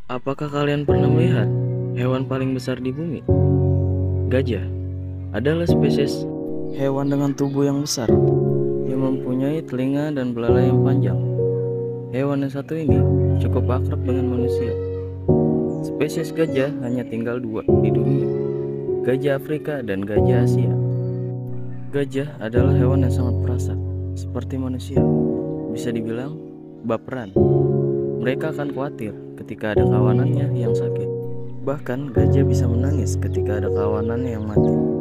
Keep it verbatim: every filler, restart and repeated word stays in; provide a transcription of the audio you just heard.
Apakah kalian pernah melihat hewan paling besar di bumi? Gajah adalah spesies hewan dengan tubuh yang besar yang mempunyai telinga dan belalai yang panjang. Hewan yang satu ini cukup akrab dengan manusia. Spesies gajah hanya tinggal dua di dunia, gajah Afrika dan gajah Asia. Gajah adalah hewan yang sangat perasa, seperti manusia. Bisa dibilang baperan. Mereka akan khawatir ketika ada kawanannya yang sakit. Bahkan gajah bisa menangis ketika ada kawanannya yang mati.